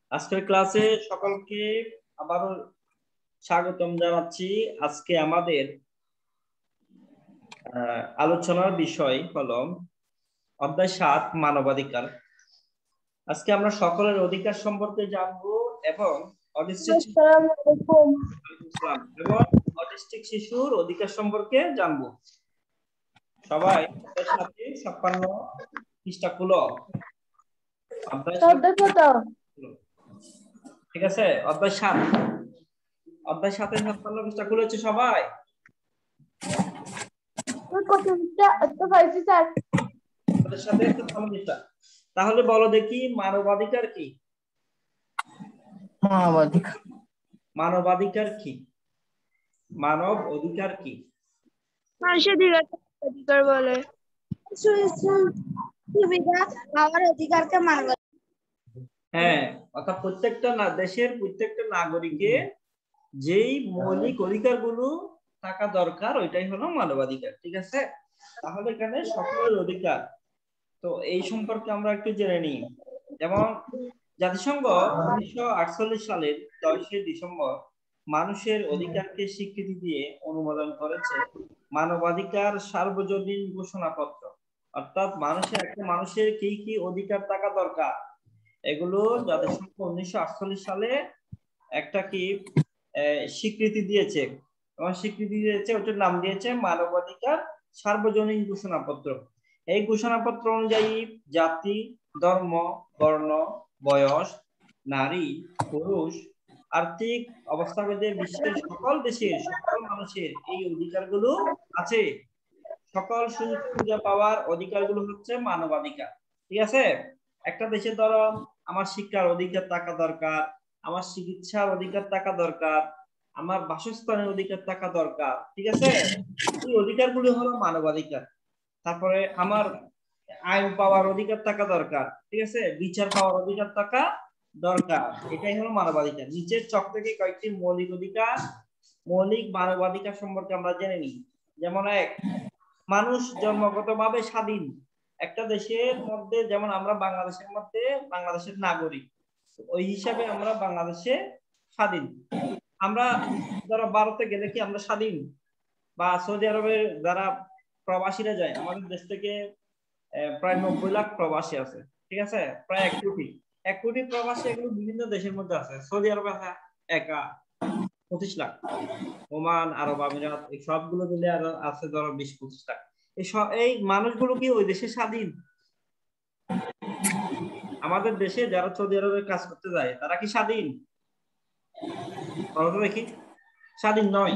আজকের ক্লাসে সকলকে আবারও স্বাগতম জানাচ্ছি। আজকে আমাদের আলোচনার বিষয় হলো অধ্যায় ৭ মানবাধিকার। আজকে আমরা সকলের অধিকার সম্পর্কে জানবো এবং অটিস্টিক শিশুর অধিকার সম্পর্কে জানবো। সবাই সাথে ৫৬ পৃষ্ঠা খুলো। ঠিক আছে, অধ্যায় ৭ অধ্যায় ৭ ৫৬ পৃষ্ঠা খুলেছে সবাই? তাহলে বলো দেখি মানবাধিকার কি? মানবাধিকার কি? মানব অধিকার কি? মানুষের অধিকার বলে সুবিধা পাওয়ার অধিকারকে মানব। হ্যাঁ, অর্থাৎ প্রত্যেকটা দেশের প্রত্যেকটা নাগরিকের যেই মৌলিক অধিকারগুলো থাকা দরকার ওইটাই হলো মানবাধিকার। ঠিক আছে, তাহলে এখানে সকলের অধিকার। তো এই সম্পর্কে আমরা একটু জেনে নিই। যেমন জাতিসংঘ 1948 সালের 10 ডিসেম্বর মানুষের অধিকারকে স্বীকৃতি দিয়ে অনুমোদন করেছে মানবাধিকার সার্বজনীন ঘোষণাপত্র। অর্থাৎ মানুষের কি কি অধিকার থাকা দরকার এগুলো জাতিসংঘ 1948 সালে একটা কি স্বীকৃতি দিয়েছে এবং স্বীকৃতি দিয়েছে, ওটার নাম দিয়েছে মানবাধিকার সার্বজনীন ঘোষণাপত্র। এই ঘোষণাপত্র অনুযায়ী জাতি, ধর্ম, বর্ণ, বয়স, নারী, পুরুষ, আর্থিক অবস্থাভেদে বিশ্বের সকল দেশের সকল মানুষের এই অধিকারগুলো আছে। সকল সুযোগ সুবিধা পাওয়ার অধিকারগুলো হচ্ছে মানবাধিকার। ঠিক আছে, একটা দেশে ধরো আমার শিক্ষার অধিকার থাকা দরকার, আমার চিকিৎসার অধিকার থাকা দরকার, আমার বাসস্থানের অধিকার থাকা দরকার। ঠিক আছে, এই অধিকারগুলো হলো মানবাধিকার। তারপরে আমার আইন পাওয়ার অধিকার থাকা দরকার। ঠিক আছে, বিচার পাওয়ার অধিকার থাকা দরকার। এটাই হলো মানবাধিকার। নিচের চক থেকে কয়েকটি মৌলিক অধিকার, মৌলিক মানবাধিকার সম্পর্কে আমরা জেনে নিই। যেমন এক, মানুষ জন্মগতভাবে স্বাধীন। একটা দেশের মধ্যে যেমন আমরা বাংলাদেশের মধ্যে বাংলাদেশের নাগরিক, ওই হিসাবে আমরা বাংলাদেশে স্বাধীন। আমরা যারা ভারতে গেলে কি আমরা স্বাধীন? বা সৌদি আরবের যারা প্রবাসীরা যায়, আমাদের দেশ থেকে প্রায় 90 লাখ প্রবাসী আছে। ঠিক আছে, প্রায় 1 কোটি প্রবাসী, এগুলো বিভিন্ন দেশের মধ্যে আছে। সৌদি আরবে একা 25 লাখ, ওমান, আরব আমিরাত, এই সবগুলো মিলে আর আছে ধরো 20-25 লাখ। এই মানুষগুলো কি ওই দেশে স্বাধীন? আমাদের দেশে যারা সৌদি আরবে কাজ করতে যায় তারা কি স্বাধীন? দেখি স্বাধীন নয়।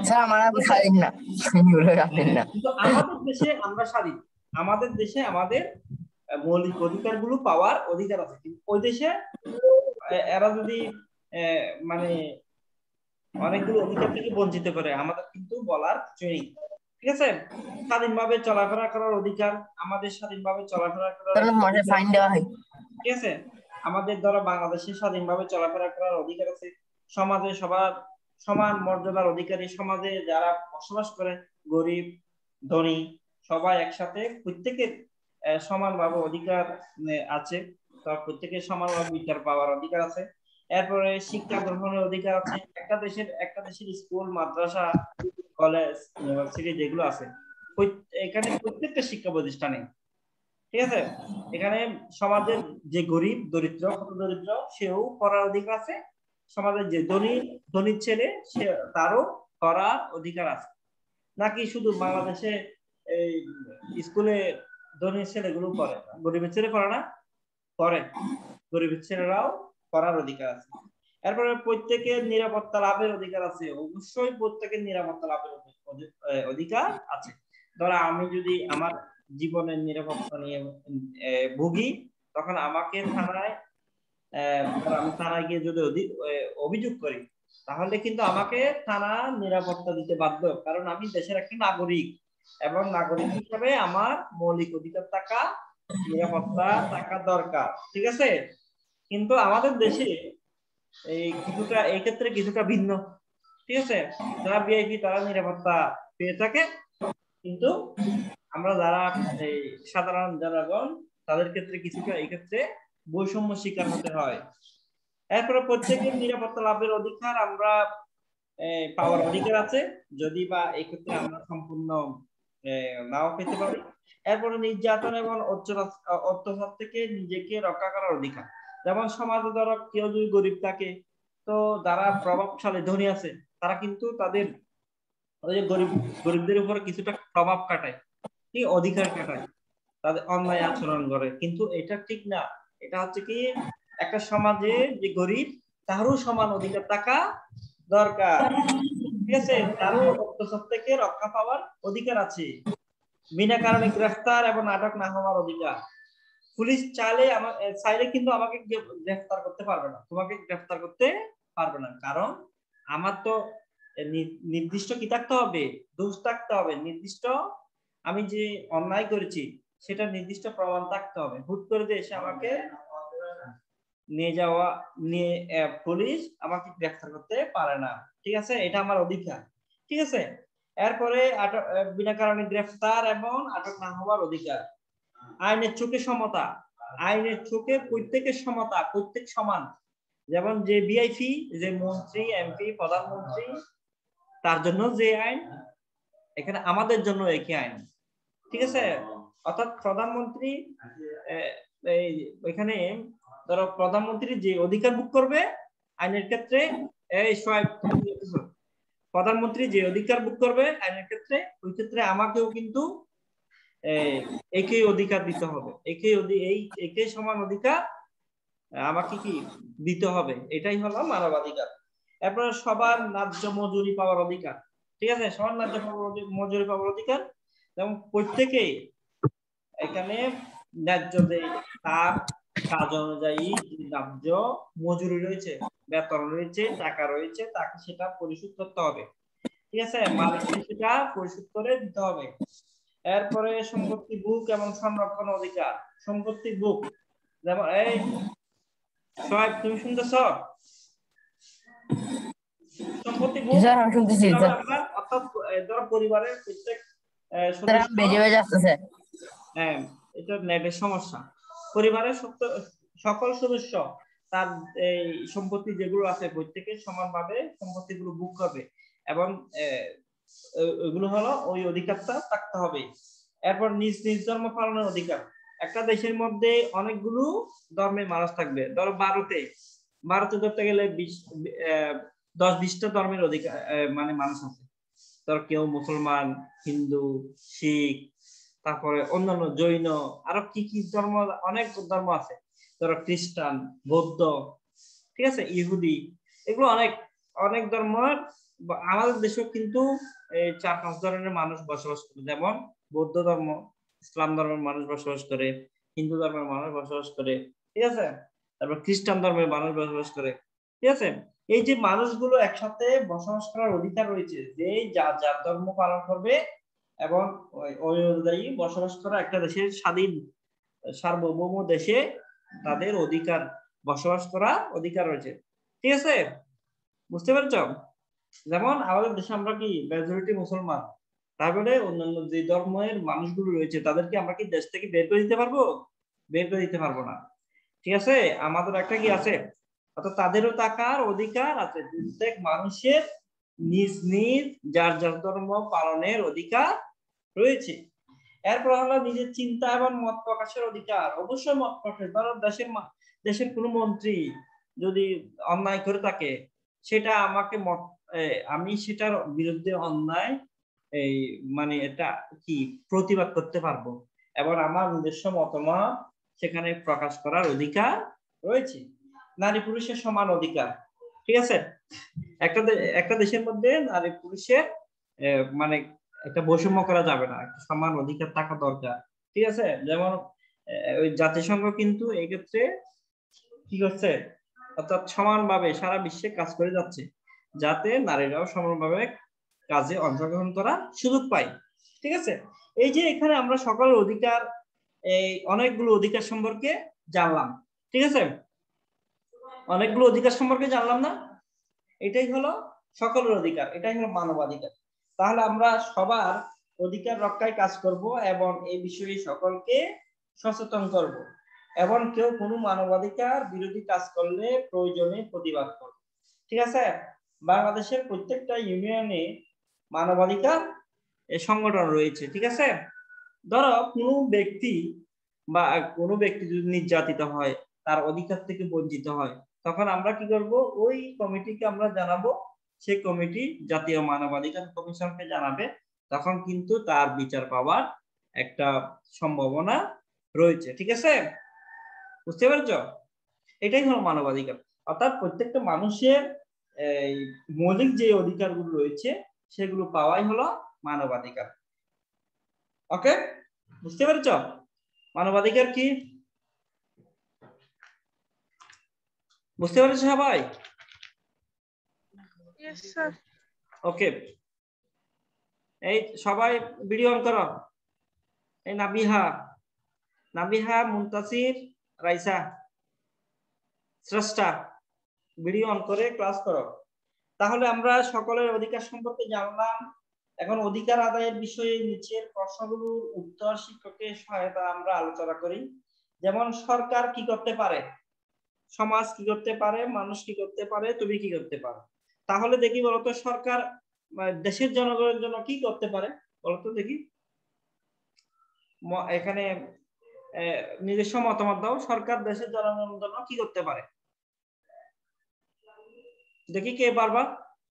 কিন্তু আমাদের দেশে আমরা স্বাধীন। আমাদের দেশে আমাদের মৌলিক অধিকারগুলো পাওয়ার অধিকার আছে। কিন্তু ওই দেশে এরা যদি মানে অনেকগুলো অধিকার থেকে বঞ্চিত করে, আমাদের কিন্তু বলার কিছু নেই। ঠিক আছে, স্বাধীনভাবে চলাফেরা করার অধিকার, আমাদের স্বাধীনভাবে চলাফেরা করার ঠিক আছে, আমাদের ধরো বাংলাদেশে স্বাধীনভাবে চলাফেরা করার অধিকার আছে। সমাজে সবার সমান মর্যাদার অধিকারী, সমাজে যারা বসবাস করে গরিব ধনী সবাই একসাথে, প্রত্যেকের সমানভাবে অধিকার আছে। তার প্রত্যেকের সমানভাবে বিচার পাওয়ার অধিকার আছে। এরপরে শিক্ষা গ্রহণের অধিকার আছে। একটা দেশের স্কুল, মাদ্রাসা, কলেজ, ইউনিভার্সিটি যেগুলো আছে, এখানে প্রত্যেকটা শিক্ষা প্রতিষ্ঠানে, ঠিক আছে, এখানে সমাজের যে গরিব দরিদ্র, কত দরিদ্র, সেও পড়ার অধিকার আছে। সমাজের যে ধনী ছেলে, সে তারও পড়ার অধিকার আছে। নাকি শুধু বাংলাদেশে এই স্কুলে ধনী ছেলেগুলো পড়ে, গরিবের ছেলে পড়ে না? পড়ে, গরিবের ছেলেরাও পড়ার অধিকার আছে। এরপরে প্রত্যেকের নিরাপত্তা লাভের অধিকার আছে। অবশ্যই প্রত্যেকের নিরাপত্তা লাভের অধিকার আছে। ধরো আমি যদি আমার জীবনের নিরাপত্তা নিয়ে ভুগি, তখন আমাকে আমি থানায় গিয়ে যদি অভিযোগ করি, তাহলে কিন্তু আমাকে থানা নিরাপত্তা দিতে বাধ্য, কারণ আমি দেশের একটা নাগরিক এবং নাগরিক হিসাবে আমার মৌলিক অধিকার থাকা, নিরাপত্তা থাকা দরকার। ঠিক আছে, কিন্তু আমাদের দেশে এই ক্ষেত্রে কিছুটা ভিন্ন। ঠিক আছে, যারা ভিআইপি তারা নিরাপত্তা পেয়ে থাকে, কিন্তু আমরা যারা এই সাধারণ জনগণ তাদের ক্ষেত্রে কিছুটা এই ক্ষেত্রে বৈষম্য শিকার হতে হয়। এরপরে প্রত্যেকের নিরাপত্তা লাভের অধিকার আমরা পাওয়ার অধিকার আছে, যদি বা এই ক্ষেত্রে আমরা সম্পূর্ণ নাও পেতে পারি। এরপরে নির্যাতন এবং অত্যাচার থেকে নিজেকে রক্ষা করার অধিকার, যেমন সমাজে ধরো কেউ যদি গরিব থাকে, তো যারা প্রভাবশালী ধনী আছে তারা কিন্তু তাদের ওই যে গরিবদের উপর কিছুটা প্রভাব খাটায়, কি অধিকার খাটায়, তাদের অন্যায় আচরণ করে, কিন্তু এটা ঠিক না। এটা হচ্ছে কি একটা সমাজে যে গরিব তারও সমান অধিকার থাকা দরকার, ঠিক আছে, তারও অত্যাচার থেকে রক্ষা পাওয়ার অধিকার আছে। বিনা কারণে গ্রেফতার এবং আটক না হওয়ার অধিকার, পুলিশ চাইলে কিন্তু আমাকে গ্রেফতার করতে পারবে না, তোমাকে গ্রেফতার করতে পারবে না, কারণ আমার তো নির্দিষ্ট কি থাকতে হবে, দোষ থাকতে হবে, নির্দিষ্ট আমি যে অন্যায় করেছি সেটা নির্দিষ্ট প্রমাণ থাকতে হবে। হুট করে যে এসে আমাকে নিয়ে পুলিশ আমাকে গ্রেফতার করতে পারে না, ঠিক আছে, এটা আমার অধিকার, ঠিক আছে। এরপরে বিনা কারণে গ্রেফতার এবং আটক না হওয়ার অধিকার, আইনের চোখে সমতা, আইনের চোখে প্রত্যেকের সমতা, প্রত্যেক সমান, যেমন যে ভিআইপি, যে মন্ত্রী, এমপি, প্রধানমন্ত্রী, তার জন্য যে আইন, এখানে আমাদের জন্য একই আইন, ঠিক আছে। অর্থাৎ প্রধানমন্ত্রী এখানে ধরো প্রধানমন্ত্রী যে অধিকার ভোগ করবে আইনের ক্ষেত্রে, প্রধানমন্ত্রী যে অধিকার ভোগ করবে আইনের ক্ষেত্রে, ওই ক্ষেত্রে আমাকেও কিন্তু একই অধিকার দিতে হবে, একই সমান অধিকার আমাকে কি দিতে হবে, এটাই হলো মানবাধিকার। এরপর সবার ন্যায্য মজুরি পাওয়ার অধিকার, ঠিক আছে, সবার ন্যায্য মজুরি পাওয়ার অধিকার, যেমন প্রত্যেকে এখানে ন্যায্য যে তার কাজ অনুযায়ী ন্যায্য মজুরি রয়েছে, বেতন রয়েছে, টাকা রয়েছে, তাকে সেটা পরিশোধ করতে হবে, ঠিক আছে, মালিককে সেটা পরিশোধ করে দিতে হবে। এরপরে সম্পত্তি বুক এবং সংরক্ষণ অধিকার, সম্পত্তি বুক, যেমন এই সোহাগ তুমি শুনতেছ, সম্পত্তি বুক অর্থাৎ ধরো পরিবারের প্রত্যেক সদস্য, হ্যাঁ এটা নেটের সমস্যা, পরিবারের সকল সদস্য তার এই সম্পত্তি যেগুলো আছে প্রত্যেকের সমানভাবে সম্পত্তিগুলো বুক করবে, এবং ওইগুলো হলো ওই অধিকারটা থাকতে হবে। এরপর নিজ নিজ ধর্ম পালনের অধিকার, একটা দেশের মধ্যে অনেকগুলো ধর্মের মানুষ থাকবে, ধরো ভারতে ধরতে গেলে 10-20টা ধর্মের অধিকার মানে মানুষ আছে, ধর কেউ মুসলমান, হিন্দু, শিখ, তারপরে অন্যান্য জৈন, আরো কি কি ধর্ম, অনেক ধর্ম আছে, ধরো খ্রিস্টান, বৌদ্ধ, ঠিক আছে, ইহুদি, এগুলো অনেক অনেক ধর্মের। আমাদের দেশেও কিন্তু 4-5 ধরনের মানুষ বসবাস করে, যেমন বৌদ্ধ ধর্ম, ইসলাম ধর্মের মানুষ বসবাস করে, হিন্দু ধর্মের মানুষ বসবাস করে, ঠিক আছে, তারপর খ্রিস্টান ধর্মের মানুষ বসবাস করে, ঠিক আছে। এই যে মানুষগুলো একসাথে বসবাস করার অধিকার রয়েছে, যে যার যার ধর্ম পালন করবে এবং ওই অনুযায়ী বসবাস করা একটা দেশের স্বাধীন সার্বভৌম দেশে তাদের অধিকার, বসবাস করা অধিকার রয়েছে, ঠিক আছে, বুঝতে পারছো। যেমন আমাদের দেশে আমরা কি মেজরিটি মুসলমান, তারপরে অন্যান্য যে ধর্মের মানুষগুলো রয়েছে তাদেরকে আমরা কি দেশ থেকে বের করে দিতে পারবো? বের করে দিতে পারবো না, ঠিক আছে, আমাদের একটা কি আছে, অর্থাৎ তাদেরও থাকার অধিকার আছে, প্রত্যেক মানুষের নিজ নিজ যার যার ধর্ম পালনের অধিকার রয়েছে। এরপর হলো নিজের চিন্তা এবং মত প্রকাশের অধিকার, অবশ্যই মত প্রকাশ, ধরো দেশের কোনো মন্ত্রী যদি অন্যায় করে থাকে, সেটা আমাকে আমি সেটার বিরুদ্ধে অন্যায় এই মানে এটা কি প্রতিবাদ করতে পারবো, এবং আমার নিজস্ব মতামত সেখানে প্রকাশ করার অধিকার রয়েছে। নারী পুরুষের সমান অধিকার, ঠিক আছে, একটা দেশের মধ্যে নারী পুরুষের মানে একটা বৈষম্য করা যাবে না, একটা সমান অধিকার থাকা দরকার, ঠিক আছে। যেমন ওই জাতিসংঘ কিন্তু এই ক্ষেত্রে কি করছে, অর্থাৎ সমানভাবে সারা বিশ্বে কাজ করে যাচ্ছে, যাতে নারীরাও সমানভাবে কাজে অংশগ্রহণ করার সুযোগ পায়, ঠিক আছে। এই যে এখানে আমরা সকলের অধিকার, এই অনেকগুলো অধিকার সম্পর্কে জানলাম, ঠিক আছে, অনেকগুলো অধিকার সম্পর্কে জানলাম না, এটাই হলো সকলের অধিকার, এটাই হলো মানবাধিকার। তাহলে আমরা সবার অধিকার রক্ষায় কাজ করব এবং এই বিষয়ে সকলকে সচেতন করব। এবং কেউ কোনো মানবাধিকার বিরোধী কাজ করলে প্রয়োজনে প্রতিবাদ করবে। ঠিক আছে, বাংলাদেশের প্রত্যেকটা ইউনিয়নে মানবাধিকার সংগঠন রয়েছে। ঠিক আছে, ধরো কোনো ব্যক্তি যদি নির্যাতিত হয়, তার অধিকার থেকে বঞ্চিত হয়, তখন আমরা কি করব, ওই কমিটিকে আমরা জানাবো, সেই কমিটি জাতীয় মানবাধিকার কমিশনকে জানাবে, তখন কিন্তু তার বিচার পাওয়ার একটা সম্ভাবনা রয়েছে। ঠিক আছে, বুঝতে পেরেছো? এটাই হলো মানবাধিকার। অর্থাৎ প্রত্যেকটা মানুষের এই মৌলিক যে অধিকারগুলো রয়েছে সেগুলো পাওয়াই হলো মানবাধিকার। ওকে, বুঝতে পেরেছো মানবাধিকার কি? বুঝতে পেরেছো সবাই? Yes, sir. ওকে, এই সবাই ভিডিও অন করো। এই নাবিহা মুনতাসির রাইসা স্রষ্টা ভিডিও অন করে ক্লাস করো। তাহলে আমরা সকলের অধিকার সম্পর্কে জানলাম। এখন অধিকার আদায়ের বিষয়ে নিচের প্রশ্নগুলোর উত্তর শিক্ষকের সহায়তা আমরা আলোচনা করি। যেমন সরকার কি করতে পারে, সমাজ কি করতে পারে, মানুষ কি করতে পারে, তুমি কি করতে পারো। তাহলে দেখি বলতো, সরকার দেশের জনগণের জন্য কি করতে পারে বলতো দেখি। এখানে নিজস্ব মতামত দাও। সরকার দেশের জনগণের জন্য কি করতে পারে দেখি, কে পারবা?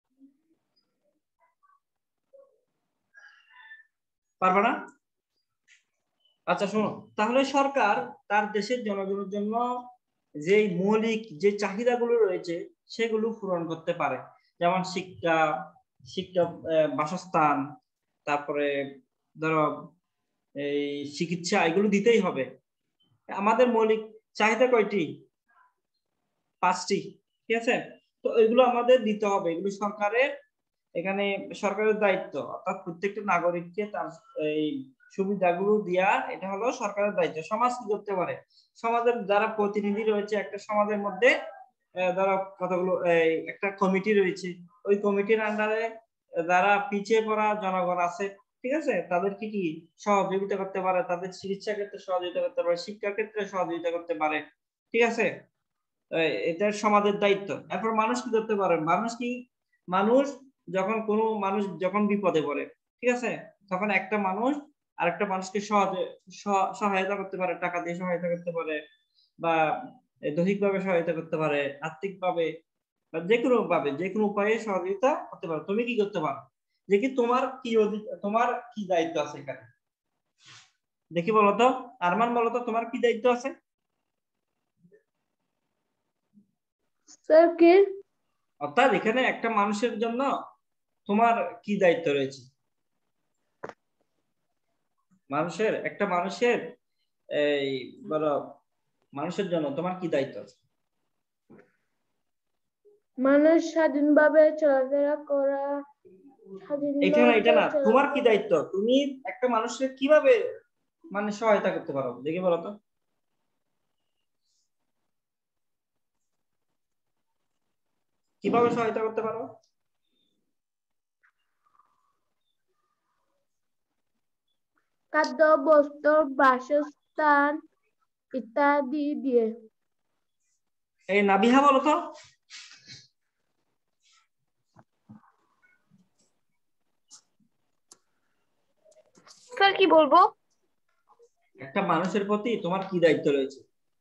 পারবে না? আচ্ছা শোনো, তাহলে সরকার তার দেশের জনগণের জন্য যে মৌলিক যে চাহিদাগুলো রয়েছে সেগুলো পূরণ করতে পারে। যেমন শিক্ষা, বাসস্থান, তারপরে ধরো এই চিকিৎসা, এগুলো দিতেই হবে। আমাদের মৌলিক চাহিদা কয়টি? 5টি। ঠিক আছে, তো এগুলো আমাদের দিতে হবে। এগুলো সরকারের, এখানে সরকারের দায়িত্ব। অর্থাৎ প্রত্যেকটা নাগরিককে তার এই সুবিধাগুলো দেওয়া, এটা হলো সরকারের দায়িত্ব। সমাজ কি করতে পারে? সমাজের যারা প্রতিনিধি রয়েছে, একটা সমাজের মধ্যে ধরো কতগুলো একটা কমিটি রয়েছে, ওই কমিটির আন্ডারে যারা পিছিয়ে পড়া জনগণ আছে, ঠিক আছে, তাদেরকে কি সহযোগিতা করতে পারে, তাদের চিকিৎসা ক্ষেত্রে সহযোগিতা করতে পারে, শিক্ষার ক্ষেত্রে সহযোগিতা করতে পারে। ঠিক আছে, এটা সমাজের দায়িত্ব। এরপর মানুষ কি করতে পারে? মানুষ মানুষ যখন বিপদে পড়ে, ঠিক আছে, তখন একটা মানুষ আরেকটা মানুষকে সহায়তা করতে পারে, টাকা দিয়ে সহায়তা করতে পারে, বা দৈহিকভাবে সহায়তা করতে পারে, আর্থিকভাবে, বা যে কোনো উপায়ে সহযোগিতা করতে পারে। তুমি কি করতে পারো দেখি? তোমার কি দায়িত্ব আছে এখানে দেখি, বলতো আরমান, বলতো তোমার কি দায়িত্ব আছে? স্যার কি? অর্থাৎ এখানে একটা মানুষের জন্য তোমার কি দায়িত্ব রয়েছে? একটা মানুষের এই বলো, মানুষের জন্য তোমার কি দায়িত্ব আছে? মানুষ স্বাধীনভাবে চলাফেরা করা, এটা না, তোমার কি দায়িত্ব? তুমি একটা মানুষের কিভাবে মানে সহায়তা করতে পারো দেখি, বলো তো। কিভাবে সহায়তা করতে পারো? খাদ্য, বস্ত্র, বাসস্থান ইত্যাদি দিয়ে। এই নাবিহা, বলো তো। স্যার কি বলবো? একটা মানুষের প্রতি তোমার কি দায়িত্ব রয়েছে?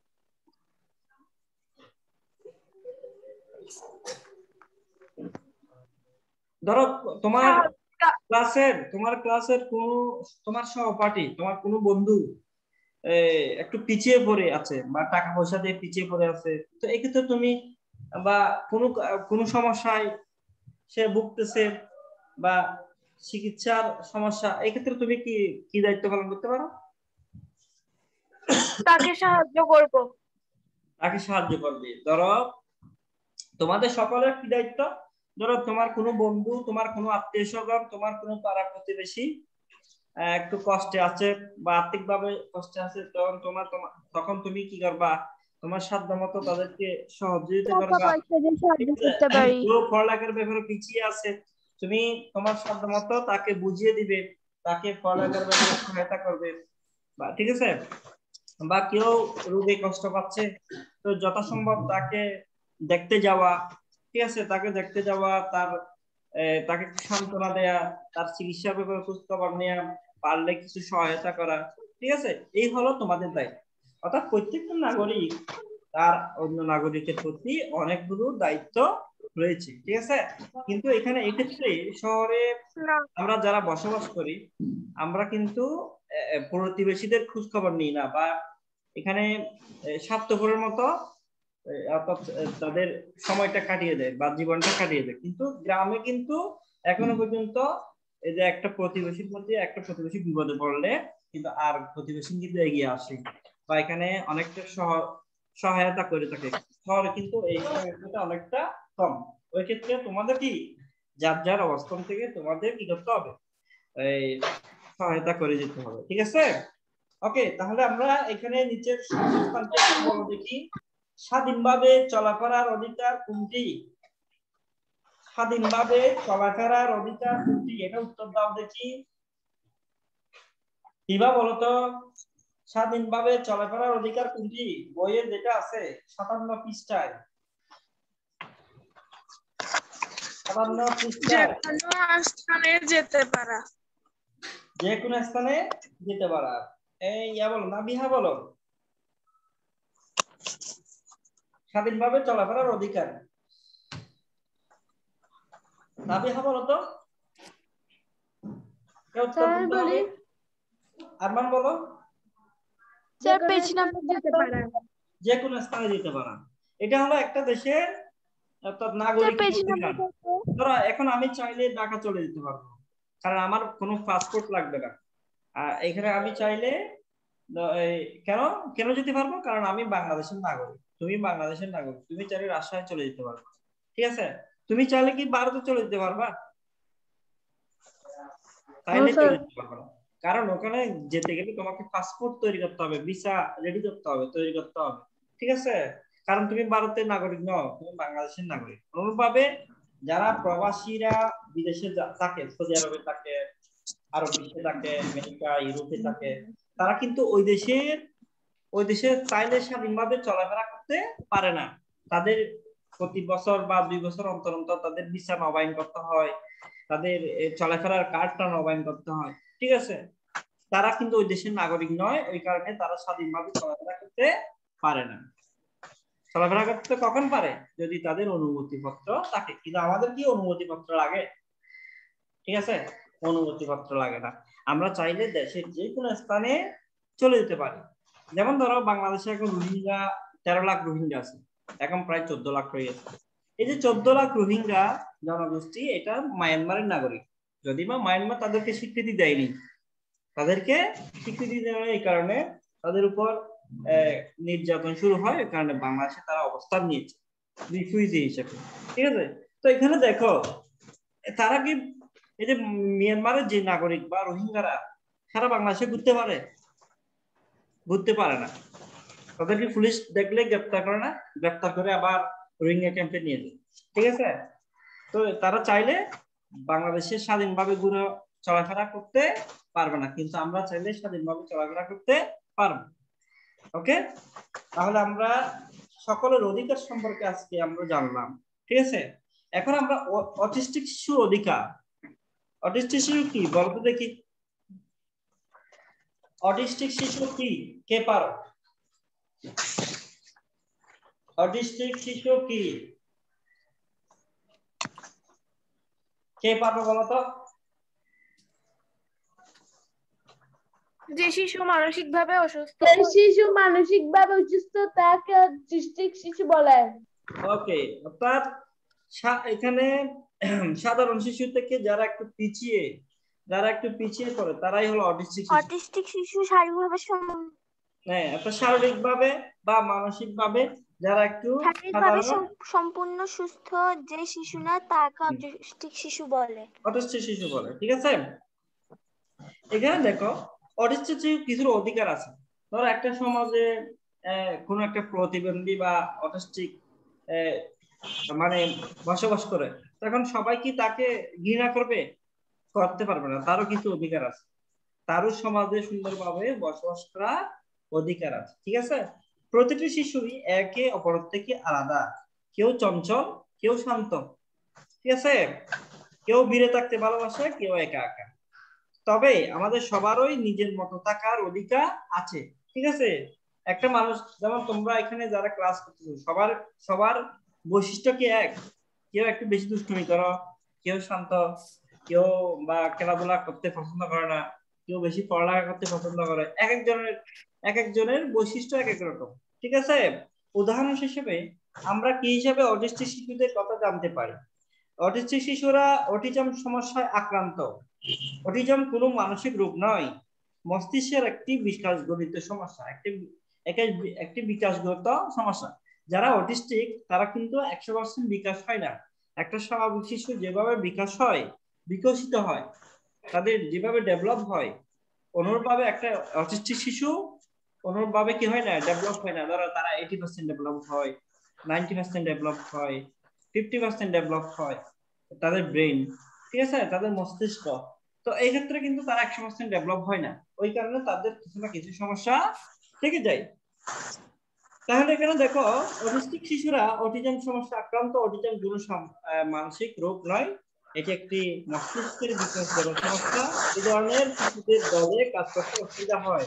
ধরো তোমার ক্লাসের কোন, তোমার সহপাঠী, তোমার কোনো বন্ধু একটু পিছিয়ে পড়ে আছে, বা টাকা পয়সা দিয়ে পিছিয়ে পড়ে আছে, তো এক্ষেত্রে তুমি, বা কোনো সমস্যায় সে ভুগতেছে, বা চিকিৎসার সমস্যা, এক্ষেত্রে তুমি কি কি দায়িত্ব পালন করতে পারো? তাকে সাহায্য করব। তাকে সাহায্য করবে। ধরো তোমাদের সকলের কি দায়িত্ব? ধরো তোমার কোনো বন্ধু, তোমার কোনো আত্মীয় স্বজন, তোমার কোনো পাড়া প্রতিবেশী একটু কষ্টে আছে, বা আর্থিকভাবে কষ্টে আছে, তখন তুমি কি করবা? তোমার সাধ্য মতো তাদেরকে সহযোগিতা টাকা করবা। পয়সা দিয়ে সাহায্য করতে পারি। কেউ পড়ালেখার ব্যাপারে পিছিয়ে আছে, তুমি তোমার সাধ্য মতো তাকে বুঝিয়ে দিবে, তাকে পড়ালেখার ব্যাপারে সহায়তা করবে, বা ঠিক আছে, বা কেউ রোগে কষ্ট পাচ্ছে, তো যথাসম্ভব তাকে দেখতে যাওয়া, ঠিক আছে, তাকে দেখতে যাওয়া, তাকে সান্ত্বনা দেয়া, তার চিকিৎসার ব্যাপারে খোঁজ খবর নেওয়া, পারলে কিছু সহায়তা করা, ঠিক আছে, এই হলো তোমাদের দায়িত্ব। অর্থাৎ প্রত্যেকটা নাগরিক তার অন্য নাগরিকের প্রতি অনেকগুলো দায়িত্ব রয়েছে, ঠিক আছে। কিন্তু এখানে এক্ষেত্রে শহরে আমরা যারা বসবাস করি, আমরা কিন্তু প্রতিবেশীদের খোঁজ খবর নিই না, বা এখানে স্বার্থপরের মতো অর্থাৎ তাদের সময়টা কাটিয়ে দেয় বা জীবনটা কাটিয়ে দেয়। কিন্তু গ্রামে কিন্তু এখনো পর্যন্ত এই যে একটা প্রতিবেশীর প্রতি একটা প্রতিবেশী বিপদে পড়লে কিন্তু আর প্রতিবেশী কিন্তু এগিয়ে আসে, বা এখানে অনেকটা সহায়তা করে থাকে। শহরে কিন্তু এই সহায়তাটা অনেকটা কম। ওই ক্ষেত্রে তোমাদের কি যার যার অবস্থান থেকে তোমাদের কি করতে হবে, এই সহায়তা করে যেতে হবে, ঠিক আছে। ওকে, তাহলে আমরা এখানে নিচের শূন্যস্থানটা একটু বলো দেখি। স্বাধীনভাবে চলাফেরার অধিকার কোনটি? স্বাধীনভাবে চলাফেরার অধিকার কোনটি? এটা উত্তর দাও দেখি। কিবা বলো তো, স্বাধীনভাবে চলাফেরার অধিকার কোনটি? বইয়ের যেটা আছে 57 পৃষ্ঠায়, 57 পৃষ্ঠায়। যেকোনো স্থানে যেতে পারা। যে কোনো স্থানে যেতে পারা। এই বলো না, বিহা বলো। স্বাধীনভাবে চলাফেরার অধিকার, না বিহা বলো তো। আরমান বলো। যে কোনো স্থানে যেতে পারা, এটা হলো একটা দেশের অর্থাৎ নাগরিক অধিকার। ধরো এখন আমি চাইলে ঢাকা চলে যেতে পারবো, কারণ আমার কোনো পাসপোর্ট লাগবে না। আর এখানে আমি চাইলে কেন কেন যেতে পারবো, কারণ আমি বাংলাদেশের নাগরিক, তুমি বাংলাদেশের নাগরিক, তুমি চাইলে রাজশাহী চলে যেতে পারবে, ঠিক আছে। তুমি চাইলে কি ভারতে চলে যেতে পারবা? চাইলে চলে যেতে পারবা না, কারণ ওখানে যেতে গেলে তোমাকে পাসপোর্ট তৈরি করতে হবে, ভিসা রেডি করতে হবে, তৈরি করতে হবে, ঠিক আছে। কারণ তুমি ভারতের নাগরিক নও, তুমি বাংলাদেশের নাগরিক। অনুরূপভাবে যারা প্রবাসীরা বিদেশে থাকে, সৌদি আরবে থাকে, আরব বিশ্বে থাকে, আমেরিকা, ইউরোপে থাকে, তারা কিন্তু ওই দেশে চাইলে স্বাধীনভাবে চলাফেরা করতে পারে না। তাদের প্রতি বছর বা 2 বছর অন্তর অন্তর তাদের ভিসা নবায়ন করতে হয়, তাদের চলাফেরার কার্ডটা নবায়ন করতে হয়, ঠিক আছে। তারা কিন্তু ওই দেশের নাগরিক নয়, ওই কারণে তারা স্বাধীনভাবে চলাফেরা করতে পারে না। চলাফেরা করতে কখন পারে? যদি তাদের অনুমতিপত্র থাকে। কিন্তু আমাদের কি অনুমতিপত্র লাগে? ঠিক আছে, অনুমতিপত্র লাগে না। আমরা চাইলে দেশের যে কোনো স্থানে চলে যেতে পারি। যেমন ধরো বাংলাদেশে এখন রোহিঙ্গা 13 লাখ রোহিঙ্গা আছে, এখন প্রায় 14 লাখ হয়ে গেছে। এই যে 14 লাখ রোহিঙ্গা জনগোষ্ঠী, এটা মায়ানমারের নাগরিক, যদি বা মায়ানমার তাদেরকে স্বীকৃতি দেয়নি। তাদেরকে স্বীকৃতি দেওয়া এই কারণে তাদের উপর নির্যাতন শুরু হয়, এই কারণে বাংলাদেশে তারা অবস্থান নিয়েছে রিফিউজি হিসেবে, ঠিক আছে। তো এখানে দেখো, তারা কি এই যে মিয়ানমারের যে নাগরিক বা রোহিঙ্গারা সারা বাংলাদেশে ঘুরতে পারে? ঘুরতে পারে না। তাদেরকে পুলিশ দেখলে গ্রেপ্তার করে না, গ্রেপ্তার করে আবার রোহিঙ্গা ক্যাম্পে নিয়ে যায়, ঠিক আছে। তো তারা চাইলে বাংলাদেশে স্বাধীনভাবে ঘুরে চলাফেরা করতে পারবে না, কিন্তু আমরা চাইলে স্বাধীনভাবে চলাফেরা করতে পারবো। ওকে, তাহলে আমরা সকলের অধিকার সম্পর্কে আজকে আমরা জানলাম, ঠিক আছে। এখন আমরা অটিস্টিক শিশুর অধিকার। অটিস্টিক শিশু কি বলতো দেখি? অটিস্টিক শিশু কি, কে পারো? অটিস্টিক শিশু কি, কে পারবে বলতো? যে শিশু মানসিকভাবে অসুস্থ, যে শিশু মানসিকভাবে অসুস্থ তাকে অটিস্টিক শিশু বলে। ওকে, অর্থাৎ এখানে সাধারণ শিশু থেকে যারা একটু পিছিয়ে পড়ে তারাই হলো অটিস্টিক শিশু। অটিস্টিক শিশু শারীরিকভাবে হ্যাঁ, অর্থাৎ শারীরিকভাবে বা মানসিকভাবে যারা একটু সম্পূর্ণ সুস্থ যে শিশু না তাকে অটিস্টিক শিশু বলে। অটিস্টিক শিশু বলে, ঠিক আছে। এখানে দেখো, অটিস্টিক শিশুর কিছু অধিকার আছে। ধরো একটা সমাজে কোন একটা প্রতিবন্ধী বা অটিস্টিক মানে বসবাস করে, তখন সবাই কি তাকে ঘৃণা করবে? করতে পারবে না। তারও কিছু অধিকার আছে, তারও সমাজে সুন্দরভাবে বসবাস করা অধিকার আছে, ঠিক আছে? প্রতিটি শিশুই একে অপরের থেকে আলাদা, কেউ চঞ্চল, কেউ শান্ত, ঠিক আছে? কেউ ভিড়ে থাকতে ভালোবাসে, কেউ একা একা। তবে আমাদের সবারই নিজের মতো থাকার অধিকার আছে, ঠিক আছে? একটা মানুষ, যেমন তোমরা এখানে যারা ক্লাস করতেছো, সবার সবার বৈশিষ্ট্য কি এক? কেউ একটু বেশি দুষ্টুমি করো, কেউ শান্ত, কেউ বা খেলাধুলা করতে পছন্দ করে না, কেউ বেশি পড়ালেখা করতে পছন্দ করে। এক একজনের বৈশিষ্ট্য এক এক রকম, ঠিক আছে? উদাহরণ হিসেবে আমরা কি হিসাবে অটিস্টিক শিশুদের কথা জানতে পারি? অটিস্টিক শিশুরা অটিজম সমস্যায় আক্রান্ত। অটিজম কোনো মানসিক রোগ নয়, মস্তিষ্কের একটি বিকাশগত সমস্যা, একটি বিকাশগত সমস্যা। যারা অটিস্টিক তারা কিন্তু 100% বিকাশ হয় না। একটা স্বাভাবিক শিশু যেভাবে বিকশিত হয়, তাদের যেভাবে ডেভেলপ হয়, অনুরূপভাবে একটা অটিস্টিক শিশু অনুরূপভাবে কি হয় না, ডেভেলপ হয় না। ধরো তারা 80% ডেভেলপ হয়, 90% ডেভেলপ হয়, 50% ডেভেলপ হয় তাদের ব্রেন, ঠিক আছে, তাদের মস্তিষ্ক। তো এই ক্ষেত্রে কিন্তু তারা 100% ডেভেলপ হয় না, ওই কারণে তাদের কিছু না কিছু সমস্যা থেকে যায়। তাহলে এখানে দেখো, অটিস্টিক শিশুরা অটিজম সমস্যা আক্রান্ত। অটিজম কোনো মানসিক রোগ নয়, এটি একটি মস্তিষ্কের বিকাশগত সমস্যা। এই ধরনের শিশুদের দলে কাজ করতে অসুবিধা হয়।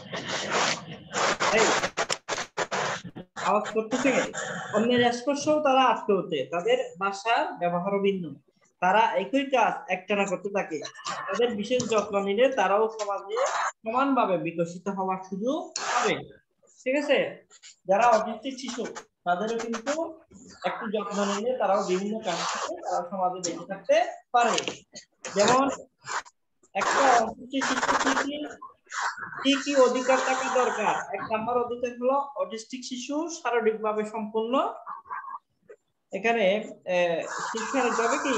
আওয়াজ করতেছে, অন্যের স্পর্শেও তারা আটকে ওঠে, তাদের ভাষার ব্যবহারও ভিন্ন, তারা একই কাজ একটানা করতে থাকে। তাদের বিশেষ যত্ন নিলে তারাও সমাজে সমানভাবে বিকশিত হওয়ার সুযোগ পাবে, ঠিক আছে? যারা অটিস্টিক শিশু তাদেরও কিন্তু একটু যত্ন নিলে তারাও বিভিন্ন কাজ থেকে তারা সমাজে বেঁচে থাকতে পারে। যেমন একটা অটিস্টিক শিশু কি কি অধিকার থাকা দরকার? 1 নম্বর অধিকার হলো অটিস্টিক শিশু শারীরিকভাবে সম্পূর্ণ। এখানে শারীরিকভাবে কি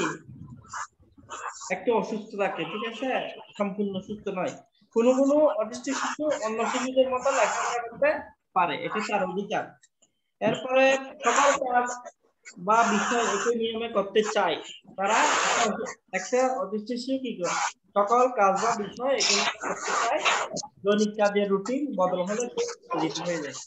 একটু অসুস্থ থাকে, ঠিক আছে, সম্পূর্ণ সুস্থ নয়। কোনো কোনো অটিস্টিক শিশু অন্য শিশুদের মতো লেখাপড়া করতে পারে, এটা তার অধিকার। এরপরে সকল কাজ বা বিষয় একই নিয়মে করতে চায়, তারা একটা অটিস্টিক শিশু কি করে সকল কাজ বা বিষয় একই নিয়মে করতে চায়। দৈনিক কাজের রুটিন বদল হলে উত্তেজিত হয়ে যায়।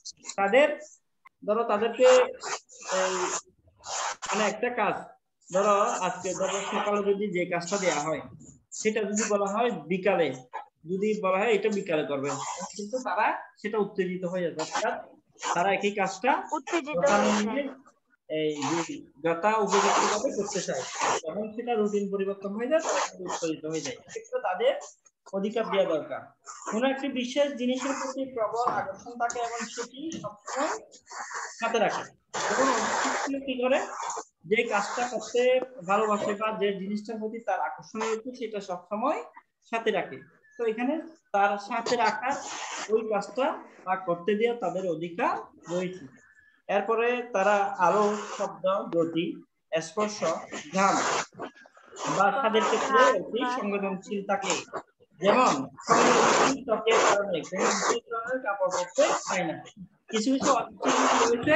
ধরো তাদেরকে এই মানে একটা কাজ, ধরো আজকে ধরো সকালে যদি যে কাজটা দেওয়া হয়, সেটা যদি বলা হয় বিকালে, যদি বলা হয় এটা বিকালে করবে, কিন্তু তারা সেটা উত্তেজিত হয়ে যাবে, অর্থাৎ তারা একই কাজটা উত্তেজিত হয়েছে। এই যথা উপযুক্ত ভাবে করতে চায়। যখন সেটা রুটিন পরিবর্তন হয়ে যায়, তারা কিন্তু উত্তেজিত হয়ে যায়। এক্ষেত্রে তাদের অধিকার দেওয়া দরকার। কোন একটি বিশেষ জিনিসের প্রতি প্রবল আকর্ষণ থাকে এবং সেটি সবসময় সাথে রাখে। যখন অটিস্টিক কি করে, যে কাজটা করতে ভালোবাসে বা যে জিনিসটার প্রতি তার আকর্ষণ রয়েছে সেটা সবসময় সাথে রাখে। তো এখানে তার সাথে রাখার ওই কাজটা বা করতে দেওয়া তাদের অধিকার রয়েছে। এরপরে তারা আলো, শব্দ, গতি, স্পর্শ, ঘ্রাণ বা স্বাদের ক্ষেত্রে অতি সংবেদনশীল থাকে। যেমন সংবেদনশীল ত্বকের কারণে কোনো বিশেষ ধরনের কাপড় পরতে চায় না। কিছু কিছু অটিস্টিক রয়েছে,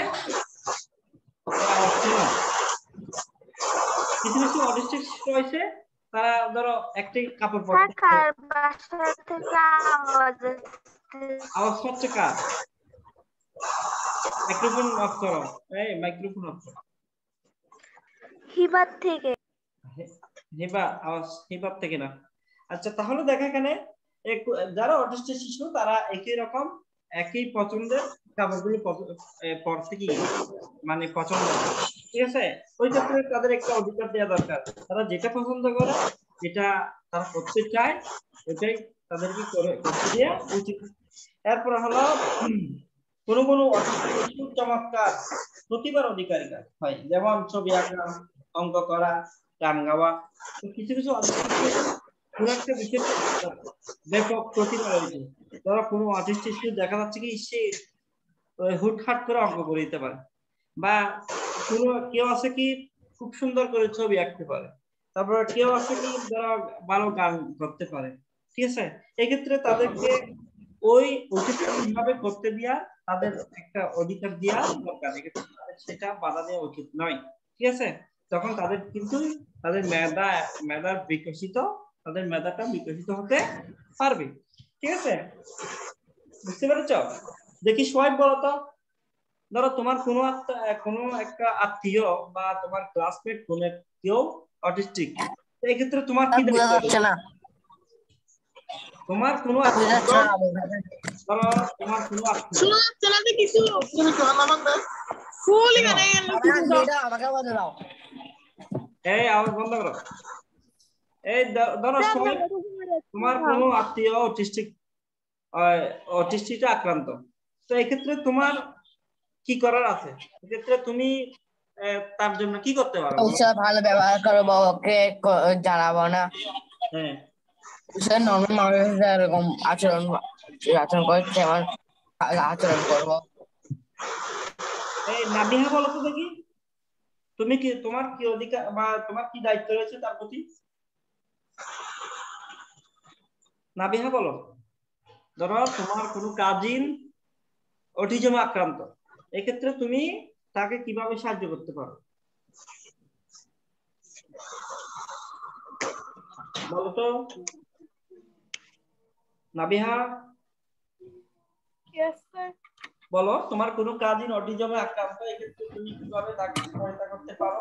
কিছু কিছু অটিস্টিক রয়েছে, তারা ধরো একটি কাপড় পরতে কার বাসা থেকে আওয়াজ আওয়াজ হচ্ছে কার? মাইক্রোফোন অফ করো, এই মাইক্রোফোন অফ করো। হিবার থেকে। হিবার থেকে না। আচ্ছা, তাহলে দেখা এখানে যারা অটিস্টিক শিশু তারা একই পছন্দের কাপড়গুলো পরতে কি মানে পছন্দ, ঠিক আছে? ওই ক্ষেত্রে তাদের একটা অধিকার দেওয়া দরকার। তারা যেটা পছন্দ করে, যেটা তারা করতে চায়, ওইটাই তাদেরকে করতে দেওয়া উচিত। এরপর হলো কোনো কোনো অটিস্টিক শিশু চমৎকার প্রতিভার অধিকারী হয়, যেমন ছবি আঁকা, অঙ্ক করা, গান গাওয়া। কিছু কিছু কোন একটা বিষয়ে ব্যাপক প্রতিভা রয়েছে। ধরো কোনো অটিস্টিক শিশু দেখা যাচ্ছে কি সে হুটহাট করে অঙ্ক করে দিতে পারে, বা কোনো কেউ আছে কি খুব সুন্দর করে ছবি আঁকতে পারে, তারপর কেউ আছে কি ধরো ভালো গান করতে পারে, ঠিক আছে? এক্ষেত্রে তাদেরকে ওইটা ভাবে করতে দিয়া তাদের একটা অধিকার দেওয়া দরকার। সেটা বাধা দেওয়া উচিত নয়, ঠিক আছে? তখন তাদের কিন্তু তাদের মেধাটা বিকশিত হতে পারবে, ঠিক আছে? বুঝতে পেরেছ? দেখি সোহাগ বলো তো, ধরো তোমার কোনো একটা আত্মীয় বা তোমার ক্লাসমেট কোনো কেউ অটিস্টিক, তো এই ক্ষেত্রে তোমার কি বোঝা দায়িত্ব? যাচ্ছে না, তোমার কোনো বোঝা যাচ্ছে আত্মীয়, না। ধরো তোমার কোনো আত্মীয়, শোনা চলাতে কিছু ফুল এখানে আমাকে বলে দাও। এই আওয়াজ বন্ধ করো। এই ধরো সোহাগ, তোমার কোনো আত্মীয় অটিস্টিকটা আক্রান্ত, তো এই ক্ষেত্রে তোমার কি করার আছে? এক্ষেত্রে তুমি তার জন্য কি করতে পারো? সে ভালো ব্যবহার করবো, ওকে জানাবো না, হ্যাঁ, সে নর্মাল মানুষের সাথে এরকম আচরণ করে তেমন আচরণ করবো। এই নাবিহা বলো তো দেখি, তুমি কি, তোমার কি অধিকার বা তোমার কি দায়িত্ব রয়েছে তার প্রতি? নাবিহা বলো। ধরো তোমার কোনো কাজিন অটিজমে আক্রান্ত, এক্ষেত্রে তুমি তাকে কিভাবে সাহায্য করতে পারো বলো তো নাবিহা। Yes, sir. বলো, তোমার কোনো কাজিন অটিজমে আক্রান্ত, এক্ষেত্রে তুমি কিভাবে তাকে সহায়তা করতে পারো?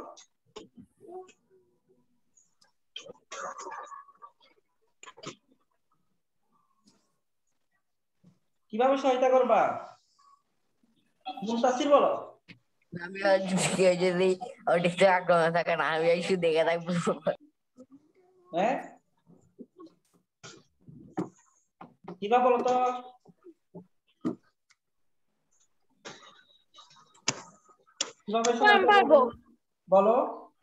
কিভাবে সহায়তা করবা? মুনতাসির বলো। আমি কেউ যদি অটিস্টিক আক্রমণ থাকে না, আমি শুধু দেখে থাকবো। হ্যাঁ, কিভাবে বলো তো? কিভাবে সহায়তা করবো বলো?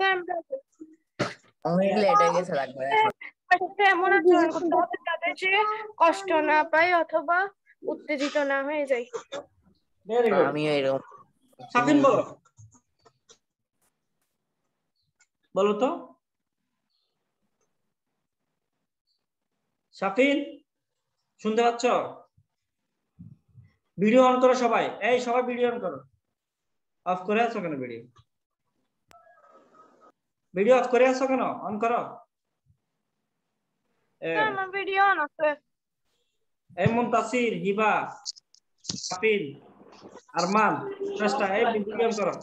অনেক লেট হয়ে গেছে, লাগবে এমন আচরণ করতে হবে যাতে সে কষ্ট না পায় অথবা উত্তেজিত না হয়ে যায়। Very good. আমিও এরকম। সাফিন বলো, বলো তো সাফিন, শুনতে পাচ্ছ? ভিডিও অন করো সবাই, এই সবাই ভিডিও অন করো। অফ করে আছো কেন? ভিডিও অফ করে আছো কেন? অন করো। আমার ভিডিও অন আছে। এই মুনতাসির, হিবা, সাফিন, আরমান, চেষ্টা, এই ভিডিও অন করো।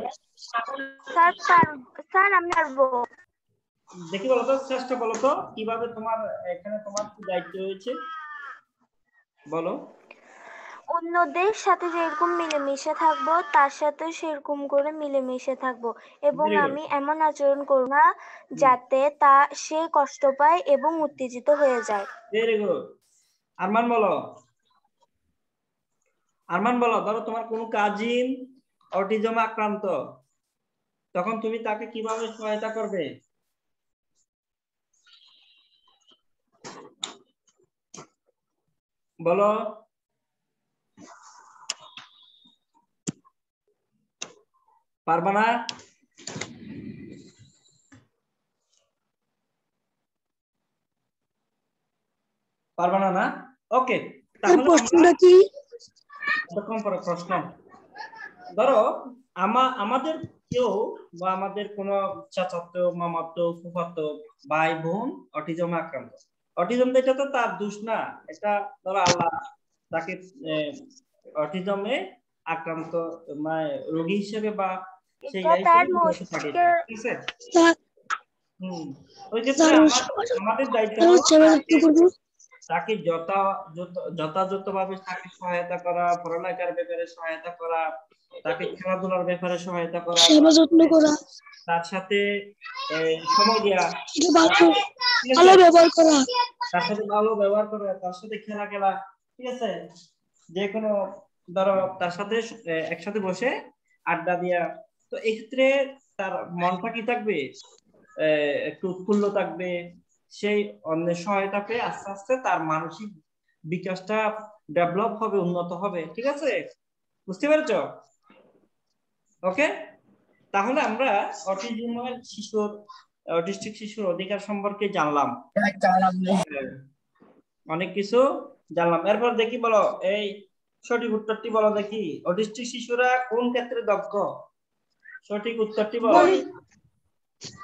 স্যার আমি পারবো। দেখি বলো তো, চেষ্টা বলো তো কিভাবে তোমার এখানে তোমার কি দায়িত্ব রয়েছে বলো। অন্যদের সাথে যেরকম মিলেমিশে থাকবো তার সাথে সেরকম করে মিলেমিশে থাকবো এবং Very good. আমি এমন আচরণ করব না যাতে সে কষ্ট পায় এবং উত্তেজিত হয়ে যায়। Very good. আরমান বলো। আরমান বলো, ধরো তোমার কোনো কাজিন অটিজম আক্রান্ত, তখন তুমি তাকে কিভাবে সহায়তা করবে? বলো। পারবা না? পারবা না? না, ওকে। তাহলে প্রশ্নটা কি? প্রশ্ন, ধরো আমাদের কেউ বা আমাদের কোনো চাচাতো, মামাতো, ফুফাতো ভাই বোন অটিজমে আক্রান্ত। অটিজম এটা তো তার দোষ না, এটা ধরো আল্লাহ তাকে অটিজমে আক্রান্ত মানে রোগী হিসেবে বা সেই ওই ক্ষেত্রে আমাদের দায়িত্ব তাকে যথাযথভাবে তাকে সহায়তা করা, পড়ালেখার ব্যাপারে সহায়তা করা, তাকে খেলাধুলার ব্যাপারে সহায়তা করা, সেবা যত্ন করা, তার সাথে সময় দেওয়া, ভালো ব্যবহার করা, তার সাথে ভালো ব্যবহার করা, তার সাথে খেলা, ঠিক আছে? যে কোনো ধরো তার সাথে একসাথে বসে আড্ডা দিয়া, তো এক্ষেত্রে তার মনটা কি থাকবে? একটু উৎফুল্ল থাকবে, সেই অন্যের সহায়তা পেয়ে আস্তে আস্তে তার মানসিক বিকাশটা ডেভেলপ হবে, উন্নত হবে, ঠিক আছে? বুঝতে পেরেছ? ওকে, তাহলে আমরা অটিস্টিক শিশুর অধিকার সম্পর্কে জানলাম, অনেক কিছু জানলাম। এরপর দেখি বলো, এই সঠিক উত্তরটি বলো দেখি, অটিস্টিক শিশুরা কোন ক্ষেত্রে দক্ষ? সঠিক উত্তরটি বলো।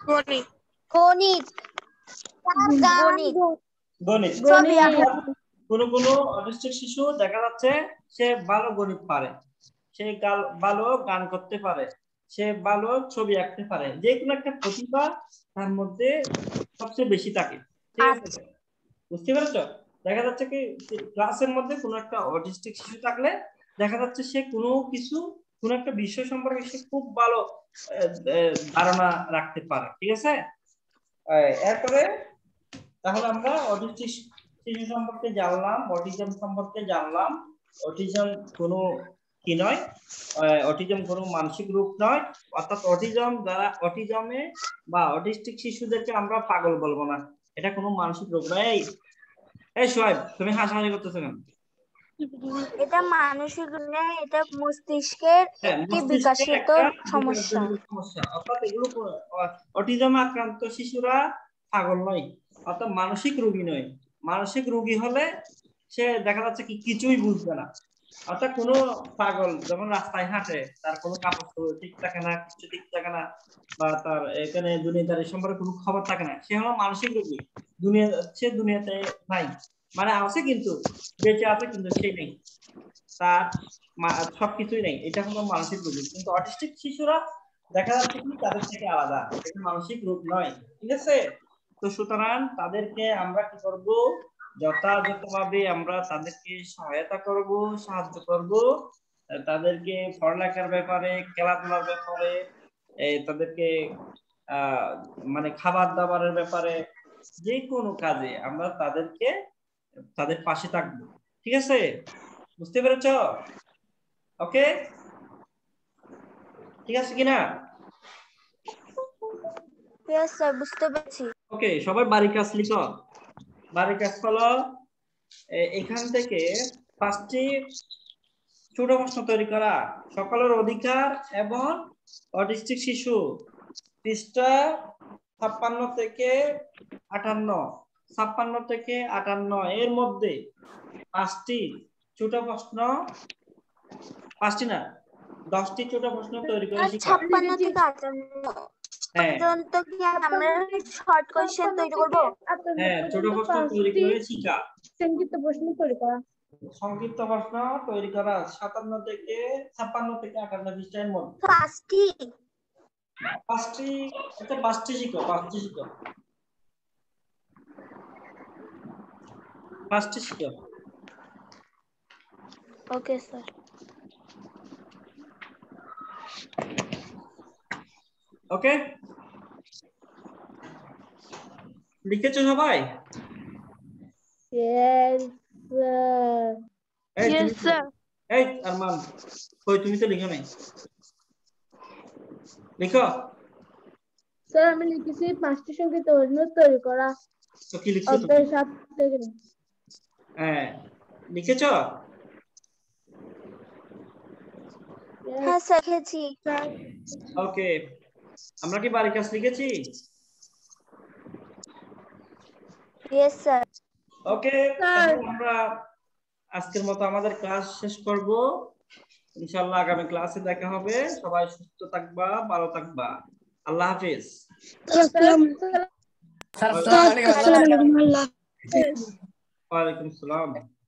গণিত, গণিত। কোন অটিস্টিক শিশু দেখা যাচ্ছে সে ভালো গণিত পারে, সে ভালো গান করতে পারে, সে ভালো ছবি আঁকতে পারে, যে কোনো একটা প্রতিভা তার মধ্যে সবচেয়ে বেশি থাকে, ঠিক আছে? বুঝতে পেরেছো? দেখা যাচ্ছে কি ক্লাসের মধ্যে কোনো একটা অটিস্টিক শিশু থাকলে দেখা যাচ্ছে সে কোনো একটা বিষয় সম্পর্কে সে খুব ভালো ধারণা রাখতে পারে, ঠিক আছে? এরপরে তাহলে আমরা অটিস্টিক শিশু সম্পর্কে জানলাম, অটিজম সম্পর্কে জানলাম। অটিজম কোনো কি নয়, অটিজম কোনো মানসিক রোগ নয়, অর্থাৎ অটিজমে বা অটিস্টিক শিশুদেরকে আমরা পাগল বলবো না, এটা কোনো মানসিক রোগ নয়। এই সোহাইব, তুমি হাসাহাসি করতেছো কেন? এটা মানসিক নয়, এটা মস্তিষ্কের কি বিকাশিত সমস্যা। অর্থাৎ এগুলো অটিজমে আক্রান্ত শিশুরা পাগল নয়, অর্থাৎ মানসিক রোগী নয়। মানসিক রোগী হলে সে দেখা যাচ্ছে কি কিছুই বুঝবে না, অর্থাৎ কোনো পাগল যখন রাস্তায় হাঁটে তার কোনো কাপড় ঠিক থাকে না, কিছু ঠিক থাকে না, বা তার এখানে দুনিয়াদারি সম্পর্কে কোনো খবর থাকে না, সে হলো মানসিক রোগী। সে দুনিয়াতে নাই, মানে আছে কিন্তু বেঁচে আছে কিন্তু সে নেই, তার সবকিছুই নেই, এটা হলো মানসিক রোগী। কিন্তু অটিস্টিক শিশুরা দেখা যাচ্ছে কি তাদের থেকে আলাদা, এটা মানসিক রোগ নয়, ঠিক আছে? তো সুতরাং তাদেরকে আমরা কি করব, যথাযথভাবে আমরা তাদেরকে সহায়তা করব, সাহায্য করব, তাদেরকে পড়ালেখার ব্যাপারে, খেলাধুলার ব্যাপারে, তাদেরকে মানে খাবার দাবারের ব্যাপারে, যে কোনো কাজে আমরা তাদের পাশে থাকবো, ঠিক আছে? বুঝতে পেরেছ? ওকে, ঠিক আছে কিনা? ইয়েস স্যার, বুঝতে পেরেছি। ওকে, সবাই বাড়ির কাজ লিখো। বাড়ির কাজ হলো এখান থেকে 5টি ছোট প্রশ্ন তৈরি করা। সকলের অধিকার এবং অটিস্টিক শিশু, পৃষ্ঠা 56 থেকে 58 এর মধ্যে 5টি ছোট প্রশ্ন, 5টি না 10টি ছোট প্রশ্ন তৈরি করে শিখা। 56 থেকে 58 পর্যন্ত কি আমরা শর্ট কোশ্চেন তৈরি করব? হ্যাঁ, ছোট প্রশ্ন তৈরি করে শিখা। সংক্ষিপ্ত প্রশ্ন তৈরি করা। সংক্ষিপ্ত প্রশ্ন তৈরি করা 56 থেকে 58 পৃষ্ঠার মধ্যে। 5টি আচ্ছা 5টি শিখো, 5টি শিখো। Okay sir. ওকে, লিখেছো সবাই? Yes, sir. Yes, sir. এই আরমান, কই তুমি তো লিখো নাই, লিখো। স্যার আমি লিখেছি 5টি সংক্ষিপ্ত প্রশ্ন তৈরি করা। তো কি লিখছো তুমি? অধ্যায় 7 থেকে। হ্যাঁ, লিখেছো? হ্যাঁ স্যার, লিখেছি। ওকে, আমরা কি বাড়ির কাজ লিখেছি? Yes sir. ওকে, তাহলে আমরা আজকের মতো আমাদের ক্লাস শেষ করব। ইনশাআল্লাহ আগামী ক্লাসে দেখা হবে। সবাই সুস্থ থাকবা, ভালো থাকবা। আল্লাহ হাফেজ। আসসালামু আলাইকুম। ওয়ালাইকুম আসসালাম।